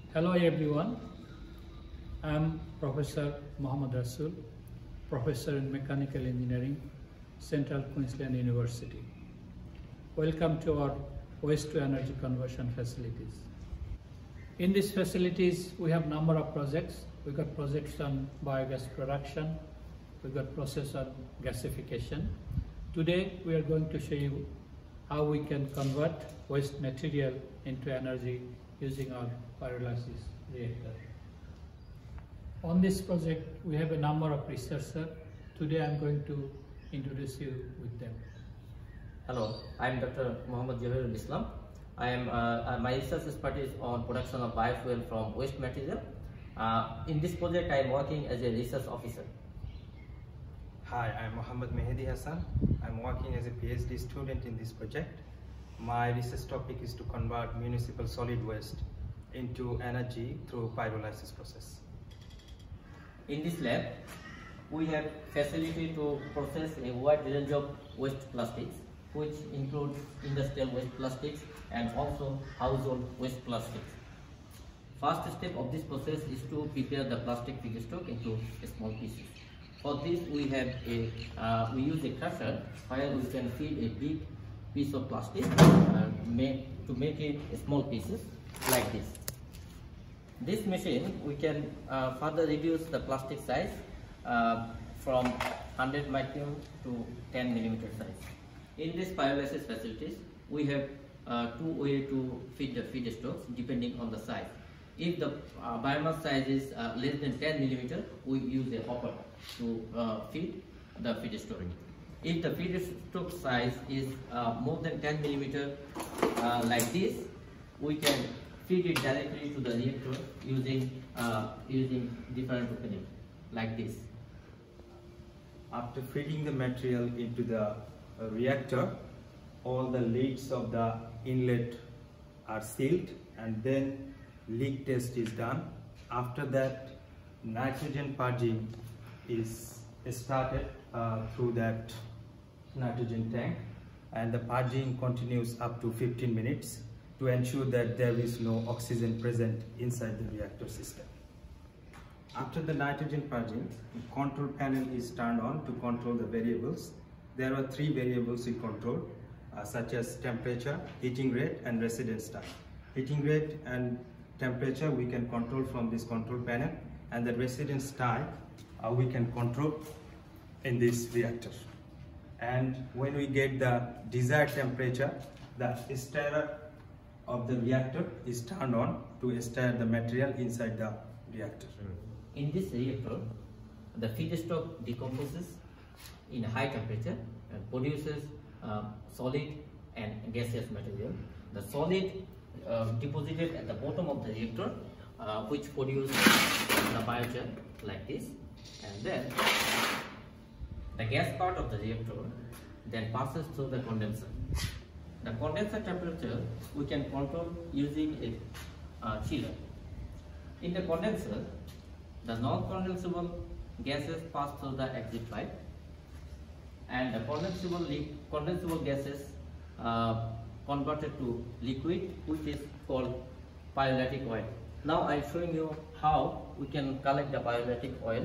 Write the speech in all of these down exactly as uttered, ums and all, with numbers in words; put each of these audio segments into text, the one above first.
Hello everyone, I am Professor Mohammad Rasul, Professor in Mechanical Engineering, Central Queensland University. Welcome to our waste to energy conversion facilities. In these facilities, we have number of projects. We got projects on biogas production, we got process on gasification. Today, we are going to show you how we can convert waste material into energy using our pyrolysis reactor. On this project, we have a number of researchers. Today, I am going to introduce you with them. Hello, I am Doctor Mohammad Rasul. I am uh, my research expertise on production of biofuel from waste material. Uh, in this project, I am working as a research officer. Hi, I am Mohammad Hassan. I am working as a PhD student in this project. My research topic is to convert municipal solid waste into energy through pyrolysis process. In this lab, we have facility to process a wide range of waste plastics, which include industrial waste plastics and also household waste plastics. First step of this process is to prepare the plastic feedstock into small pieces. For this, we have a uh, we use a crusher where we can feed a big piece of plastic uh, make, to make it small pieces like this. This machine, we can uh, further reduce the plastic size uh, from one hundred micron to ten millimeter size. In this pyrolysis facilities, we have uh, two ways to feed the feedstocks depending on the size. If the uh, biomass size is uh, less than ten millimeter, we use a hopper to uh, feed the feedstock. If the feedstock size is uh, more than ten millimeter, uh, like this, we can feed it directly to the reactor using uh, using different opening, like this. After feeding the material into the uh, reactor, all the lids of the inlet are sealed and then leak test is done. After that, nitrogen purging is started uh, through that nitrogen tank, and the purging continues up to fifteen minutes to ensure that there is no oxygen present inside the reactor system. After the nitrogen purging, the control panel is turned on to control the variables. There are three variables we control, uh, such as temperature, heating rate, and residence time. Heating rate and temperature we can control from this control panel, and the residence time uh, we can control in this reactor. And when we get the desired temperature, the stirrer of the reactor is turned on to stir the material inside the reactor. In this reactor, the feedstock decomposes in high temperature and produces uh, solid and gaseous material. The solid uh, deposited at the bottom of the reactor, uh, which produces the biogen like this, and then the gas part of the reactor then passes through the condenser. The condenser temperature we can control using a uh, chiller. In the condenser, the non-condensable gases pass through the exit pipe, and the condensable, condensable gases uh, converted to liquid, which is called pyrolytic oil. Now I am showing you how we can collect the pyrolytic oil.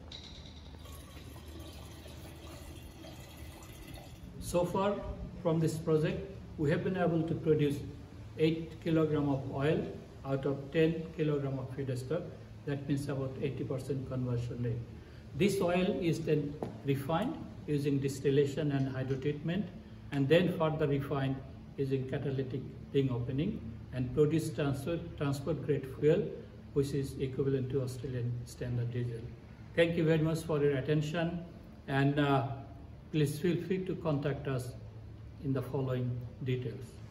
So far from this project, we have been able to produce eight kilogram of oil out of ten kilogram of feedstock. That means about eighty percent conversion rate. This oil is then refined using distillation and hydrotreatment, and then further refined using catalytic ring opening, and produce transfer, transport grade fuel, which is equivalent to Australian standard diesel. Thank you very much for your attention, and uh, please feel free to contact us in the following details.